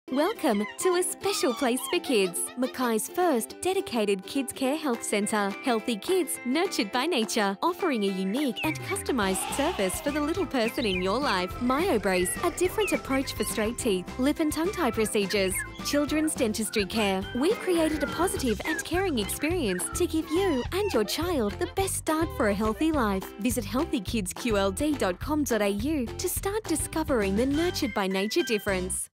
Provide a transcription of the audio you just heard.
Welcome to a special place for kids, Mackay's first dedicated kids care health centre. Healthy kids nurtured by nature, offering a unique and customised service for the little person in your life. MyoBrace, a different approach for straight teeth, lip and tongue tie procedures, children's dentistry care. We've created a positive and caring experience to give you and your child the best start for a healthy life. Visit healthykidsqld.com.au to start discovering the nurtured by nature difference.